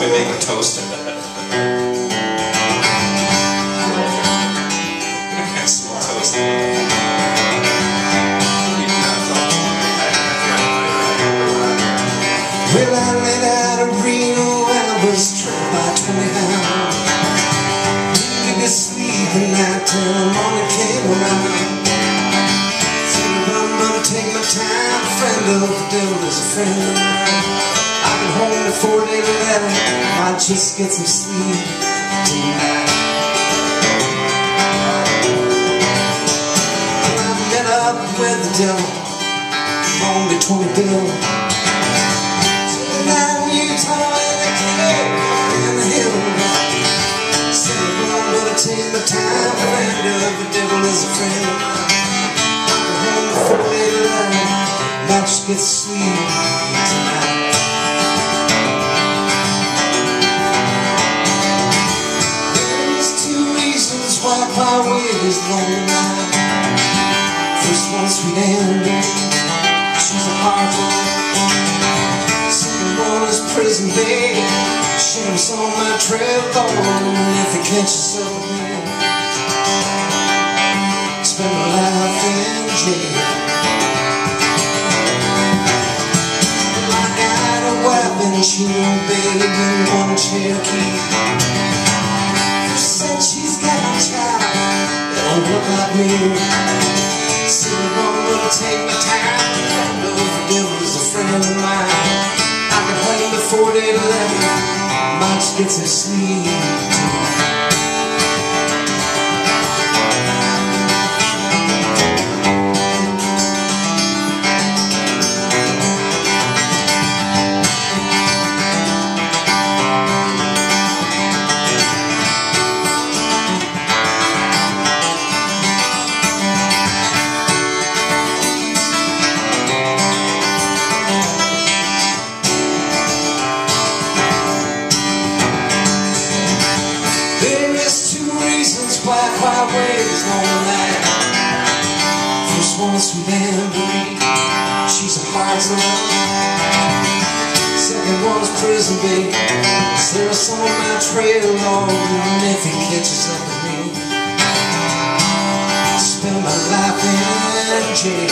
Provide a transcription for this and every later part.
we make a toast. Some toast. Well, I laid out of Reno and I was tripped by 20 hounds. Didn't get sleep at night till the morning came around. Said I'm gonna take my time, a friend of the devil is a friend of mine. I get home before they let it, might just get some sleep tonight. Well, I met up with the devil on the 20 bill. Take my time, friend of the devil is a friend. I'm home before they light, might just get sleep tonight. There's two reasons why my way is long night. First one, sweet Amber, she's a hard one. Second one is prison babe. Sheriff's on my trail, Lord, if he catches up with me, spend my life in jail. Well, I got a wife and she won't baby in one Cherokee. Who said she's got a child that don't look like me? Said I'm gonna take my time, friend of the devil is a friend of mine. I can home before they let me, might just get some sleep tonight. Black highways long night. First one, sweet Amber, she's a hard one. Second one is prison babe. There's some on my trail, Lord, and if he catches up with me, I'll spend my life in jail.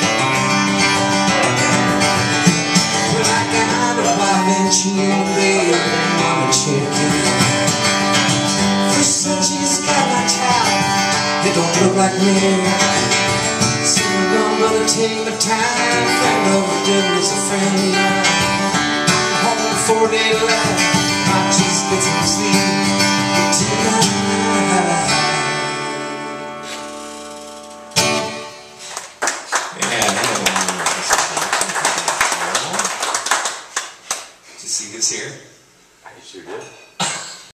Well, I got a wife and she won't babe, mama Cherokee. Said she's got my child, they don't look like me. Said I'm gonna take my time, friend of the devil is a friend of mine. Home before daylight, might just get some sleep tonight. Did you see who's here? I sure did.